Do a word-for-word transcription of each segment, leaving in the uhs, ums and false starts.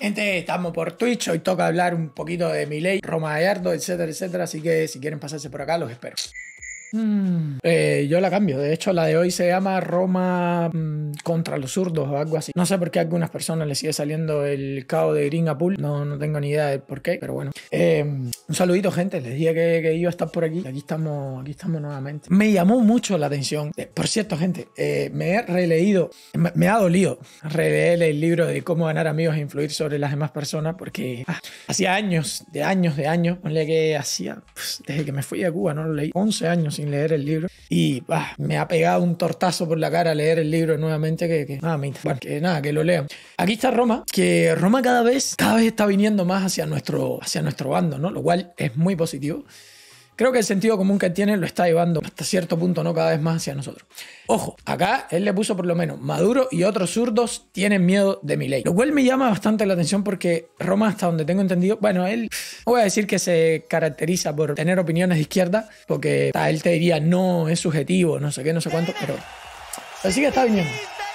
Gente, estamos por Twitch, hoy toca hablar un poquito de Milei, Roma Gallardo, etcétera, etcétera, así que si quieren pasarse por acá, los espero. Mm, eh, yo la cambio, de hecho la de hoy se llama Roma mm, contra los zurdos o algo así. No sé por qué a algunas personas les sigue saliendo el cao de Gringapool, no, no tengo ni idea de por qué, pero bueno. Eh, un saludito, gente, les dije que, que iba a estar por aquí, aquí estamos, aquí estamos nuevamente. Me llamó mucho la atención, eh, por cierto, gente, eh, me he releído, me, me ha dolido releer el libro de cómo ganar amigos e influir sobre las demás personas, porque ah, hacía años, de años, de años, ponle que hacía, pues, desde que me fui a Cuba, no lo leí, once años sin leer el libro y bah, me ha pegado un tortazo por la cara leer el libro nuevamente que, que nada, me, bueno, que nada, que lo lean. Aquí está Roma, que Roma cada vez, cada vez está viniendo más hacia nuestro, hacia nuestro bando, ¿no? Lo cual es muy positivo. Creo que el sentido común que tiene lo está llevando hasta cierto punto, ¿no? Cada vez más hacia nosotros. Ojo, acá él le puso por lo menos Maduro y otros zurdos tienen miedo de Milei. Lo cual me llama bastante la atención porque Roma, hasta donde tengo entendido, bueno, él, no voy a decir que se caracteriza por tener opiniones de izquierda, porque ta, él te diría no, es subjetivo, no sé qué, no sé cuánto, pero así que está viniendo.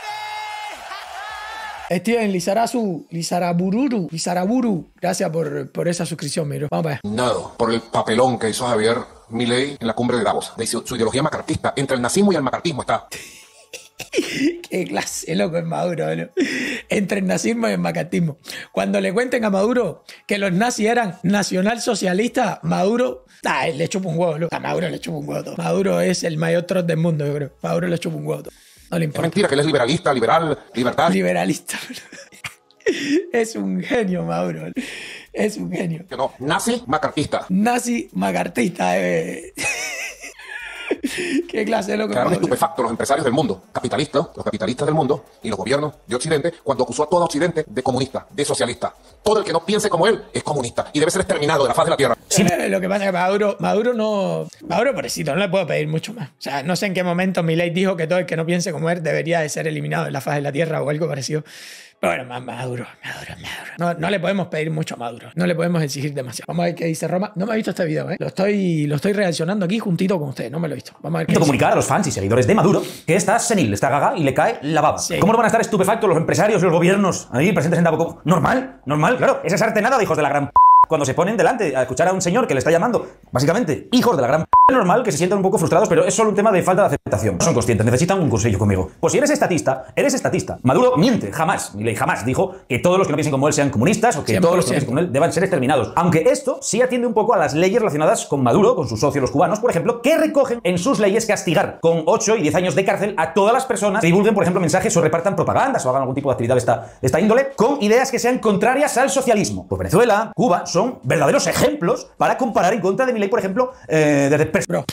Steven Lizarazu, Lizarabururu, Lizaraburu, gracias por, por esa suscripción, miro. Vamos a ver. Nado por el papelón que hizo Javier Milei en la cumbre de Davos, de su, su ideología macartista. Entre el nazismo y el macartismo está. Qué clase, loco, es Maduro, ¿no? Entre el nazismo y el macartismo. Cuando le cuenten a Maduro que los nazis eran nacionalsocialistas, Maduro, ah, le chupa un huevo, loco. A Maduro le chupa un huevo todo. Maduro es el mayor troll del mundo, yo creo. Maduro le chupa un huevo todo. No le importa. Es mentira que él es liberalista, liberal, libertad. Liberalista. Es un genio, Maduro. Es un genio. Que no, nazi macartista. Nazi macartista, eh. Qué clase, loco. Quedaron estupefactos los empresarios del mundo, capitalistas, los capitalistas del mundo y los gobiernos de Occidente, cuando acusó a todo Occidente de comunista, de socialista. Todo el que no piense como él es comunista y debe ser exterminado de la faz de la tierra. Sí. Eh, lo que pasa es que Maduro, Maduro no... Maduro, pobrecito, no le puedo pedir mucho más. O sea, no sé en qué momento Milei dijo que todo el que no piense como él debería de ser eliminado de la faz de la tierra o algo parecido. Pero bueno, Maduro, Maduro, Maduro. No, no le podemos pedir mucho a Maduro. No le podemos exigir demasiado. Vamos a ver qué dice Roma. No me he visto este video, ¿eh? Lo estoy, lo estoy reaccionando aquí juntito con ustedes. No me lo he visto. Vamos a ver qué dice. Comunicar a los fans y seguidores de Maduro que está senil, está gaga y le cae la baba. Sí. ¿Cómo no van a estar estupefactos los empresarios y los gobiernos ahí presentes en Davos? ¿Normal? ¿Normal? Claro. Esa sartenada de hijos de la gran p... cuando se ponen delante a escuchar a un señor que le está llamando, básicamente, hijos de la gran p... Es normal que se sientan un poco frustrados, pero es solo un tema de falta de aceptación. No son conscientes, necesitan un consejo conmigo. Pues si eres estatista, eres estatista. Maduro miente, jamás, Milei jamás dijo que todos los que no piensen como él sean comunistas o que todos los que no piensen como él deban ser exterminados. Aunque esto sí atiende un poco a las leyes relacionadas con Maduro, con sus socios los cubanos, por ejemplo, que recogen en sus leyes castigar con ocho y diez años de cárcel a todas las personas que divulguen, por ejemplo, mensajes o repartan propagandas o hagan algún tipo de actividad de esta, de esta índole con ideas que sean contrarias al socialismo. Pues Venezuela, Cuba son verdaderos ejemplos para comparar en contra de Milei, por ejemplo, eh, desde... Bro.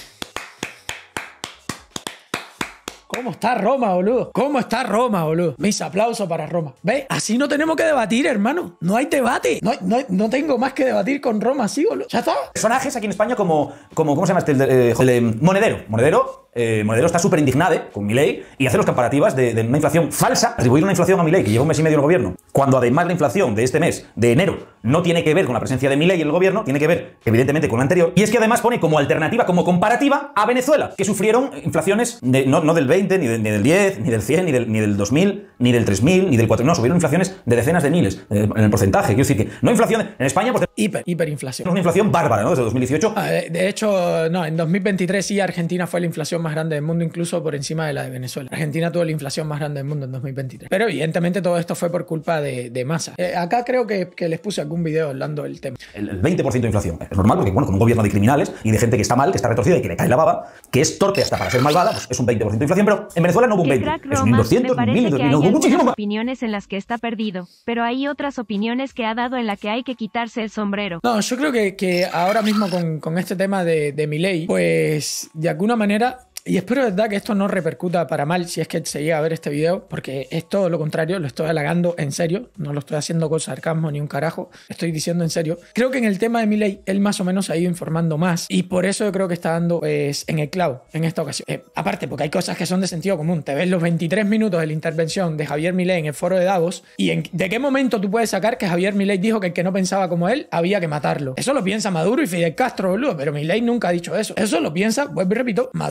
¿Cómo está Roma, boludo? ¿Cómo está Roma, boludo? Mis aplausos para Roma. ¿Ves? Así no tenemos que debatir, hermano. No hay debate. No, no, no tengo más que debatir con Roma, así, boludo. ¿Ya está? Personajes aquí en España como, como ¿cómo se llama este? El de, eh, el de Monedero. Monedero. Eh, Monedero está súper indignado con Milei y hace los comparativas de, de una inflación falsa, atribuir una inflación a Milei que lleva un mes y medio en el gobierno, cuando además la inflación de este mes, de enero, no tiene que ver con la presencia de Milei en el gobierno, tiene que ver evidentemente con la anterior, y es que además pone como alternativa, como comparativa a Venezuela, que sufrieron inflaciones de, no, no del veinte, ni, de, ni del diez, ni del cien, ni del, ni del dos mil, ni del tres mil, ni del cuatro mil, no, subieron inflaciones de decenas de miles eh, en el porcentaje. Quiero decir que no inflación en España, pues, hiper, hiperinflación. Es una inflación bárbara, ¿no? Desde dos mil dieciocho. Ah, de, de hecho, no, en dos mil veintitrés sí Argentina fue la inflación más grande del mundo, incluso por encima de la de Venezuela. Argentina tuvo la inflación más grande del mundo en dos mil veintitrés. Pero evidentemente todo esto fue por culpa de, de Massa. Eh, acá creo que, que les puse algún video hablando del tema. El, el veinte por ciento de inflación. Es normal porque, bueno, con un gobierno de criminales y de gente que está mal, que está retorcida y que le cae la baba, que es torpe hasta para ser malvada, pues es un veinte por ciento de inflación, pero en Venezuela no hubo un veinte por ciento. Es un mil doscientos, un mil, no hubo muchísimo más. Opiniones en las que está perdido, pero hay otras opiniones que ha dado en la que hay que quitarse el sombrero. No, yo creo que, que ahora mismo con, con este tema de, de Milei, pues de alguna manera... Y espero de verdad que esto no repercuta para mal si es que se llega a ver este video, porque es todo lo contrario, lo estoy halagando en serio, no lo estoy haciendo con sarcasmo ni un carajo, estoy diciendo en serio. Creo que en el tema de Milei, él más o menos se ha ido informando más y por eso yo creo que está dando pues, en el clavo en esta ocasión. Eh, aparte, porque hay cosas que son de sentido común, te ves los veintitrés minutos de la intervención de Javier Milei en el foro de Davos y en, ¿de qué momento tú puedes sacar que Javier Milei dijo que el que no pensaba como él había que matarlo? Eso lo piensa Maduro y Fidel Castro, boludo, pero Milei nunca ha dicho eso. Eso lo piensa, vuelvo y repito, Maduro y Fidel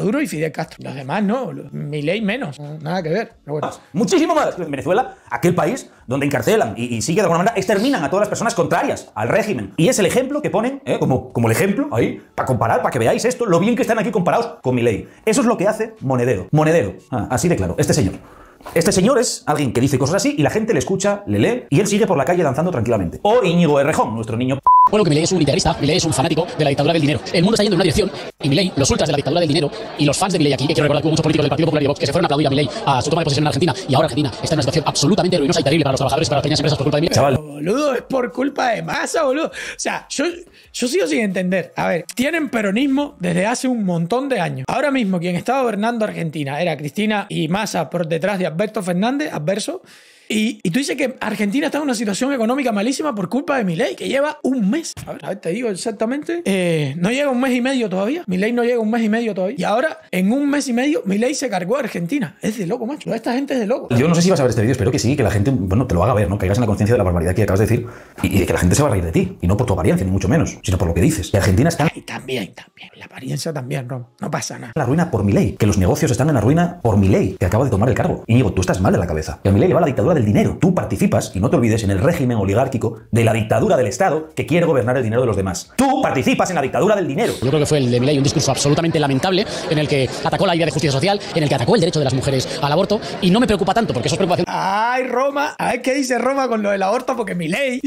Fidel Castro. Los demás no, Milei menos, nada que ver. Pero bueno. Muchísimo más. En Venezuela, aquel país donde encarcelan y, y sigue de alguna manera, exterminan a todas las personas contrarias al régimen. Y es el ejemplo que ponen, ¿eh? como, como el ejemplo ahí, para comparar, para que veáis esto, lo bien que están aquí comparados con Milei. Eso es lo que hace Monedero. Monedero, ah, así de claro, este señor. Este señor es alguien que dice cosas así y la gente le escucha, le lee y él sigue por la calle danzando tranquilamente. O Íñigo Errejón, nuestro niño. Bueno, que Milei es un integrista, Milei es un fanático de la dictadura del dinero. El mundo está yendo en una dirección y Milei, los ultras de la dictadura del dinero y los fans de Milei aquí, que quiero recordar que hubo muchos políticos del Partido Popular y de Vox que se fueron a aplaudir a Milei a su toma de posesión en Argentina y ahora Argentina está en una situación absolutamente ruinosa y terrible para los trabajadores y para las pequeñas empresas por culpa de Milei. Chaval. Boludo, es por culpa de Massa, boludo. O sea, yo, yo sigo sin entender. A ver, tienen peronismo desde hace un montón de años. Ahora mismo quien estaba gobernando Argentina era Cristina y Massa por detrás de Alberto Fernández, Adverso. Y, y tú dices que Argentina está en una situación económica malísima por culpa de Milei, que lleva un mes. A ver, a ver te digo exactamente. Eh, no llega un mes y medio todavía. Milei no llega un mes y medio todavía. Y ahora, en un mes y medio, Milei se cargó a Argentina. Es de loco, macho. Toda esta gente es de loco. Yo no sé si vas a ver este vídeo, espero que sí, que la gente, bueno, te lo haga ver, ¿no? Caigas en la conciencia de la barbaridad que acabas de decir y, y de que la gente se va a reír de ti. Y no por tu apariencia, ni mucho menos, sino por lo que dices. Y Argentina está Y también, también. La apariencia también, Rom. No pasa nada. en la ruina por Milei, que los negocios están en la ruina por Milei, que acaba de tomar el cargo. Y digo, tú estás mal de la cabeza. Y a Milei le va la dictadura del dinero. Tú participas, y no te olvides, en el régimen oligárquico de la dictadura del Estado que quiere gobernar el dinero de los demás. Tú participas en la dictadura del dinero. Yo creo que fue el de Milei un discurso absolutamente lamentable en el que atacó la idea de justicia social, en el que atacó el derecho de las mujeres al aborto y no me preocupa tanto porque eso es preocupación. Ay, Roma. A ver qué dice Roma con lo del aborto, porque Milei,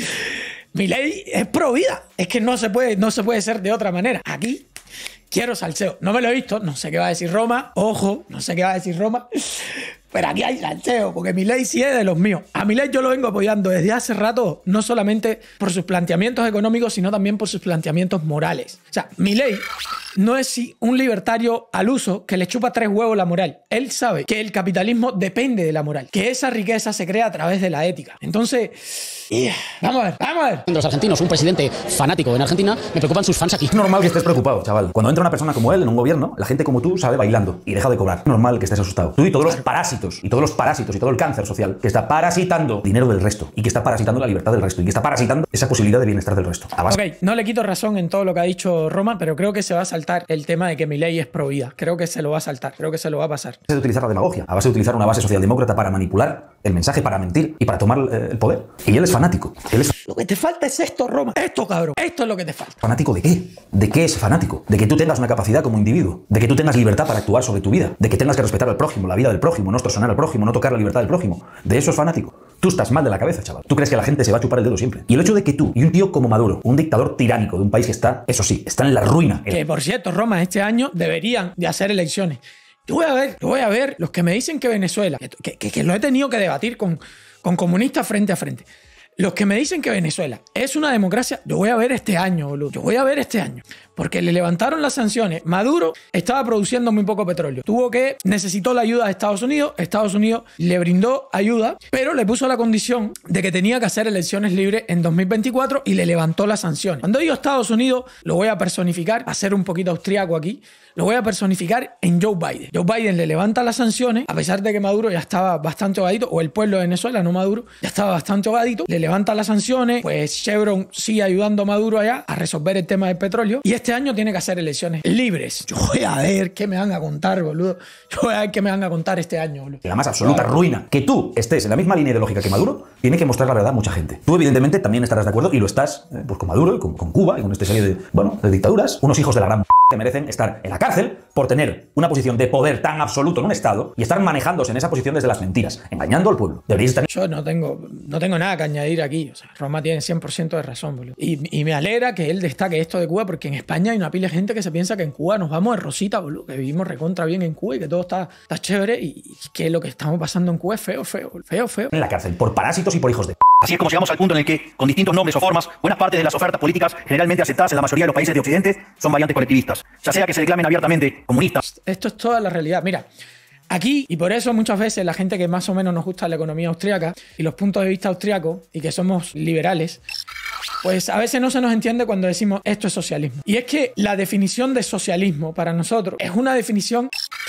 Milei es pro vida. Es que no se puede, no se puede ser de otra manera. Aquí quiero salseo. No me lo he visto. No sé qué va a decir Roma. Ojo, no sé qué va a decir Roma. Pero aquí hay salseo, porque Milei sí es de los míos. A Milei yo lo vengo apoyando desde hace rato, no solamente por sus planteamientos económicos, sino también por sus planteamientos morales. O sea, Milei no es un libertario al uso que le chupa tres huevos la moral. Él sabe que el capitalismo depende de la moral, que esa riqueza se crea a través de la ética. Entonces, yeah, vamos a ver, vamos a ver. Los argentinos, un presidente fanático en Argentina, me preocupan sus fans aquí. Es normal que estés preocupado, chaval. Cuando entra una persona como él en un gobierno, la gente como tú sale bailando y deja de cobrar. Es normal que estés asustado. Tú y todos los parásitos, y todos los parásitos y todo el cáncer social que está parasitando dinero del resto y que está parasitando la libertad del resto y que está parasitando esa posibilidad de bienestar del resto. A base... Ok, no le quito razón en todo lo que ha dicho Roma, pero creo que se va a saltar el tema de que Milei es pro vida. Creo que se lo va a saltar, creo que se lo va a pasar. de utilizar la demagogia, a base de utilizar una base socialdemócrata para manipular el mensaje, para mentir y para tomar eh, el poder. Y él es fanático. Él es Lo que te falta es esto, Roma. Esto, cabrón. Esto es lo que te falta. ¿fanático de qué? ¿De qué es fanático? De que tú tengas una capacidad como individuo, de que tú tengas libertad para actuar sobre tu vida, de que tengas que respetar al prójimo, la vida del prójimo, no extorsionar al prójimo, no tocar la libertad del prójimo. De eso es fanático. Tú estás mal de la cabeza, chaval. Tú crees que la gente se va a chupar el dedo siempre. Y el hecho de que tú y un tío como Maduro, un dictador tiránico de un país que está, eso sí, está en la ruina. Que por cierto, Roma, este año deberían de hacer elecciones. Yo voy a ver, yo voy a ver los que me dicen que Venezuela, que, que, que lo he tenido que debatir con, con comunistas frente a frente. Los que me dicen que Venezuela es una democracia, yo voy a ver este año, boludo. Yo voy a ver este año. Porque le levantaron las sanciones. Maduro estaba produciendo muy poco petróleo. Tuvo que, necesitó la ayuda de Estados Unidos. Estados Unidos le brindó ayuda, pero le puso la condición de que tenía que hacer elecciones libres en dos mil veinticuatro y le levantó las sanciones. Cuando digo Estados Unidos, lo voy a personificar, a ser un poquito austriaco aquí, lo voy a personificar en Joe Biden. Joe Biden le levanta las sanciones, a pesar de que Maduro ya estaba bastante hogadito, o el pueblo de Venezuela, no Maduro, ya estaba bastante hogadito, le levanta las sanciones, pues Chevron sigue ayudando a Maduro allá a resolver el tema del petróleo, y este año tiene que hacer elecciones libres. Yo voy a ver qué me van a contar, boludo. Yo voy a ver qué me van a contar este año, boludo. La más absoluta ruina. Que tú estés en la misma línea ideológica que Maduro, tiene que mostrar la verdad a mucha gente. Tú, evidentemente, también estarás de acuerdo, y lo estás, eh, pues con Maduro, y con, con Cuba, y con esta serie de, bueno, de dictaduras, unos hijos de la gran p que merecen estar en la cárcel por tener una posición de poder tan absoluto en un Estado y estar manejándose en esa posición desde las mentiras, engañando al pueblo. Deberíais estar... Yo no tengo, no tengo nada que añadir aquí. O sea, Roma tiene cien por ciento de razón, boludo. Y, y me alegra que él destaque esto de Cuba, porque en España hay una pila de gente que se piensa que en Cuba nos vamos de rosita, boludo. Que vivimos recontra bien en Cuba y que todo está, está chévere, y, y que lo que estamos pasando en Cuba es feo, feo, feo, feo. En la cárcel por parásitos y por hijos de... Así es como llegamos al punto en el que, con distintos nombres o formas, buenas partes de las ofertas políticas generalmente aceptadas en la mayoría de los países de Occidente son variantes colectivistas. Ya sea que se declamen abiertamente comunistas. Esto es toda la realidad. Mira, aquí, y por eso muchas veces la gente que más o menos nos gusta la economía austríaca y los puntos de vista austriacos y que somos liberales, pues a veces no se nos entiende cuando decimos esto es socialismo. Y es que la definición de socialismo para nosotros es una definición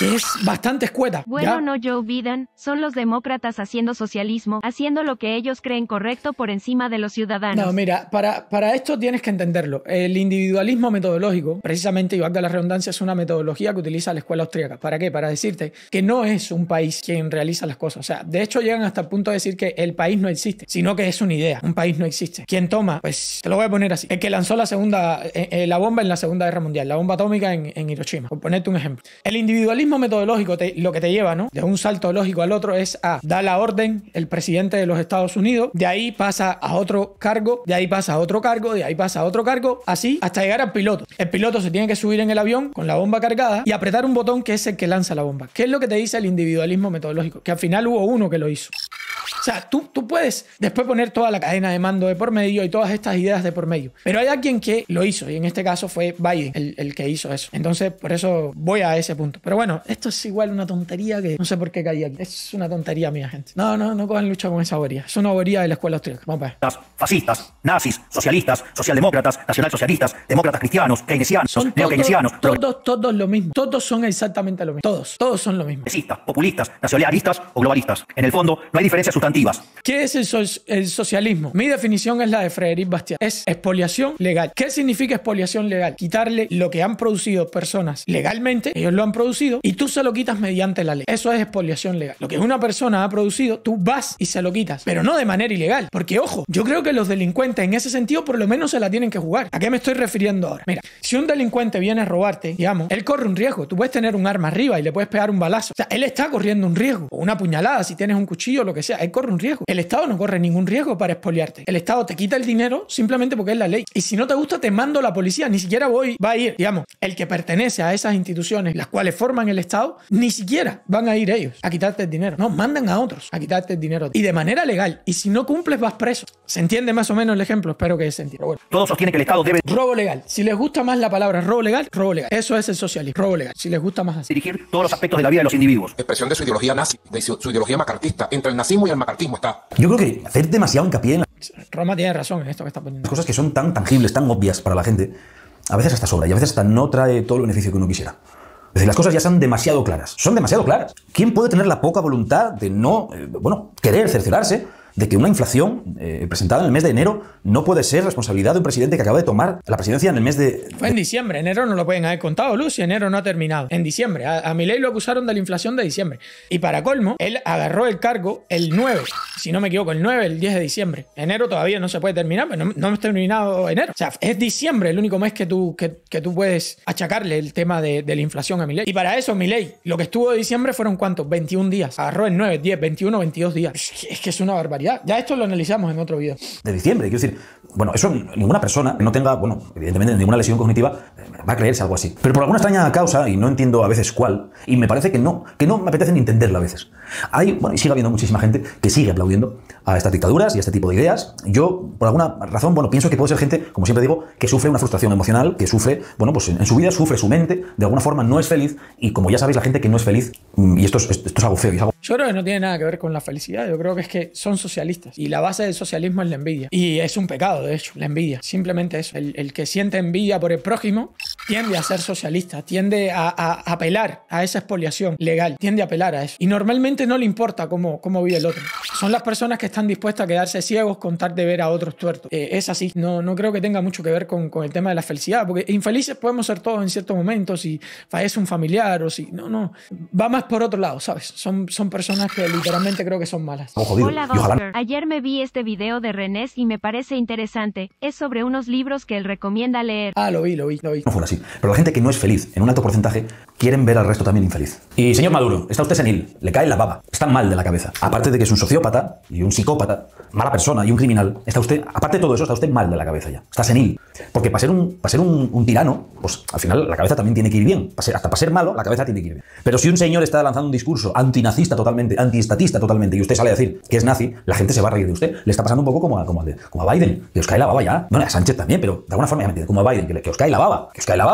que es bastante escueta. Bueno, ¿ya? no Joe Biden, son los demócratas haciendo socialismo, haciendo lo que ellos creen correcto por encima de los ciudadanos. No, mira, para, para esto tienes que entenderlo. El individualismo metodológico, precisamente, y valga la redundancia, es una metodología que utiliza la escuela austríaca. ¿Para qué? Para decirte que no es un país quien realiza las cosas. O sea, de hecho llegan hasta el punto de decir que el país no existe, sino que es una idea. Un país no existe. ¿Quién toma? Pues te lo voy a poner así. El que lanzó la segunda, eh, eh, la bomba en la Segunda Guerra Mundial, la bomba atómica en, en Hiroshima. Por ponerte un ejemplo. El individualismo metodológico te, lo que te lleva, ¿no? De un salto lógico al otro es a dar la orden el presidente de los Estados Unidos, de ahí pasa a otro cargo, de ahí pasa a otro cargo, de ahí pasa a otro cargo, así hasta llegar al piloto. El piloto se tiene que subir en el avión con la bomba cargada y apretar un botón que es el que lanza la bomba. ¿Qué es lo que te dice el individualismo metodológico? Que al final hubo uno que lo hizo. O sea, tú, tú puedes después poner toda la cadena de mando de por medio y todas estas ideas de por medio. Pero hay alguien que lo hizo y en este caso fue Biden el, el que hizo eso. Entonces, por eso voy a ese punto. Pero bueno, esto es igual una tontería que no sé por qué caí aquí. Es una tontería mía, gente. No, no, no cojan lucha con esa bobería. Es una bobería de la escuela austríaca. Vamos a ver. Fascistas, nazis, socialistas, socialdemócratas, nacionalsocialistas, demócratas cristianos, keynesianos, Son neokeynesianos, todos, todos, todos lo mismo. Todos son exactamente lo mismo. Todos, todos son lo mismo. progresistas, populistas, nacionalistas o globalistas. En el fondo, no hay diferencias sustantivas. ¿Qué es el, so el socialismo? Mi definición es la de Frédéric Bastiat. Es expoliación legal. ¿Qué significa expoliación legal? Quitarle lo que han producido personas legalmente, ellos lo han producido, y tú se lo quitas mediante la ley. Eso es expoliación legal. Lo que una persona ha producido, tú vas y se lo quitas, pero no de manera ilegal. Porque, ojo, yo creo que los delincuentes en ese sentido por lo menos se la tienen que jugar. ¿A qué me estoy refiriendo ahora? Mira, si un delincuente viene a robarte, digamos, él corre un riesgo. Tú puedes tener un arma arriba y le puedes pegar un balazo. O sea, él está corriendo un riesgo. O una puñalada, si tienes un cuchillo o lo que sea. Él corre un riesgo. El Estado no corre ningún riesgo para expoliarte. El Estado te quita el dinero simplemente porque es la ley. Y si no te gusta, te mando a la policía. Ni siquiera voy, va a ir, digamos, el que pertenece a esas instituciones, las cuales forman el Estado, ni siquiera van a ir ellos a quitarte el dinero. No, mandan a otros a quitarte el dinero. Y de manera legal. Y si no cumples, vas preso. ¿Se entiende más o menos el ejemplo? Espero que se entienda. Bueno. Todos sostienen que el Estado debe Robo legal. Si les gusta más la palabra robo legal, robo legal. Eso es el socialismo. Robo legal. Si les gusta más así. dirigir todos los aspectos de la vida de los individuos. Expresión de su ideología nazi, de su, su ideología macartista. Entre el nazismo y el macartismo está. Yo creo que hacer demasiado hincapié en Roma tiene razón en esto que está poniendo. las cosas que son tan tangibles, tan obvias para la gente, a veces hasta sobra y a veces hasta no trae todo el beneficio que uno quisiera. Es decir, las cosas ya son demasiado claras. Son demasiado claras. ¿Quién puede tener la poca voluntad de no, eh, bueno, querer cerciorarse de que una inflación eh, presentada en el mes de enero no puede ser responsabilidad de un presidente que acaba de tomar la presidencia en el mes de... Fue en diciembre, enero no lo pueden haber contado, Luz, y enero no ha terminado. En diciembre, a, a Milei lo acusaron de la inflación de diciembre. Y para colmo, él agarró el cargo el nueve, si no me equivoco, el nueve, el diez de diciembre. Enero todavía no se puede terminar, pero no, no hemos terminado enero. O sea, es diciembre el único mes que tú, que, que tú puedes achacarle el tema de, de la inflación a Milei. Y para eso, Milei, lo que estuvo de diciembre fueron ¿cuántos? veintiún días. Agarró el nueve, diez, veintiuno, veintidós días. Es, es que es una barbaridad. Ya esto lo analizamos en otro video. de diciembre. Quiero decir, bueno, eso ninguna persona que no tenga, bueno, evidentemente ninguna lesión cognitiva va a creerse algo así. Pero por alguna extraña causa, y no entiendo a veces cuál, y me parece que no, que no me apetece ni entenderlo a veces. Hay, bueno, y sigue habiendo muchísima gente que sigue aplaudiendo a estas dictaduras y a este tipo de ideas. Yo, por alguna razón, bueno, pienso que puede ser gente, como siempre digo, que sufre una frustración emocional, que sufre, bueno, pues en, en su vida sufre su mente, de alguna forma no es feliz, y como ya sabéis, la gente que no es feliz, y esto es, esto es algo feo, y es algo... Yo creo que no tiene nada que ver con la felicidad. Yo creo que es que son socialistas. Y la base del socialismo es la envidia. Y es un pecado, de hecho, la envidia. Simplemente eso. El, el que siente envidia por el prójimo tiende a ser socialista. Tiende a, a, a apelar a esa expoliación legal. Tiende a apelar a eso. Y normalmente no le importa cómo, cómo vive el otro. Son las personas que están dispuestas a quedarse ciegos con tal de ver a otros tuertos. Eh, es así. No, no creo que tenga mucho que ver con, con el tema de la felicidad. Porque infelices podemos ser todos en ciertos momentos. Si fallece un familiar o si... No, no. Va más por otro lado, ¿sabes? Son, son personas que literalmente creo que son malas. Jodido. Hola, Y ojalá- doctor. Ayer me vi este video de Renés y me parece interesante. Es sobre unos libros que él recomienda leer. Ah, lo vi, lo vi, lo vi. no fuera así. Pero la gente que no es feliz, en un alto porcentaje, quieren ver al resto también infeliz. Y señor Maduro, está usted senil, le cae la baba, está mal de la cabeza. Aparte de que es un sociópata y un psicópata, mala persona y un criminal, está usted, aparte de todo eso, está usted mal de la cabeza ya. Está senil. Porque para ser un, para ser un, un tirano, pues al final la cabeza también tiene que ir bien. Para ser- hasta para ser malo, la cabeza tiene que ir bien. Pero si un señor está lanzando un discurso antinazista totalmente, antiestatista totalmente, y usted sale a decir que es nazi, la gente se va a reír de usted. Le está pasando un poco como a, como a, como a Biden, que os cae la baba ya. Bueno, a Sánchez también, pero de alguna forma ya me entiende, como a Biden, que, le- que os cae la baba, que os cae la baba.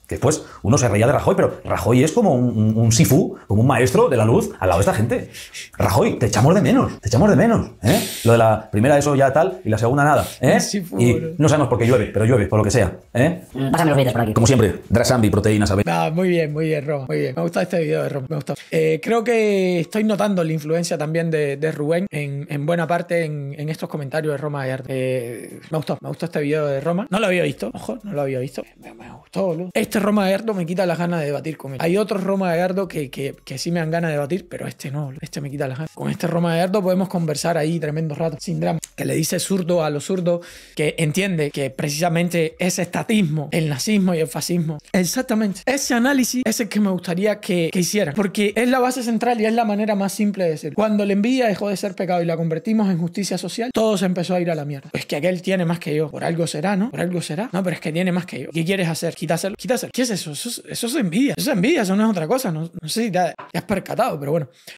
Que después uno se reía de Rajoy, pero Rajoy es como un, un, un Sifu, como un maestro de la luz al lado de esta gente. Rajoy, te echamos de menos, te echamos de menos, ¿eh? Lo de la primera eso ya tal y la segunda nada, ¿eh? Sifu, y bro. no sabemos por qué llueve, pero llueve, por lo que sea, ¿eh? Pásame los vídeos por aquí. Como siempre, Drasambi, proteínas, ¿sabes? Nah, muy bien, muy bien, Roma, muy bien. Me gusta este video de Roma, me gusta. Eh, creo que estoy notando la influencia también de, de Rubén en, en buena parte en, en estos comentarios de Roma Gallardo. Eh, me gustó, me gustó este video de Roma. No lo había visto, ojo, no lo había visto. Me, me gustó, boludo. Este Roma Gallardo me quita las ganas de debatir con él. Hay otros Roma Gallardo que, que, que sí me dan ganas de debatir, pero este no, boludo. Este me quita las ganas. Con este Roma Gallardo podemos conversar ahí tremendo rato, sin drama. Que le dice zurdo a los zurdos, que entiende que precisamente ese estatismo, el nazismo y el fascismo, exactamente, ese análisis es el que me gustaría que, que hicieran, porque es la base central y es la manera más simple de decir. Cuando la envidia dejó de ser pecado y la convertimos en justicia social, todo se empezó a ir a la mierda. Es que aquel tiene más que yo, por algo será, ¿no? Por algo será. No, pero es que tiene más que yo. ¿Qué quieres hacer? Quítaselo. Quítaselo. ¿Qué es eso? Eso es, eso es envidia. Eso es envidia, eso no es otra cosa. No, no sé si te has percatado, pero bueno.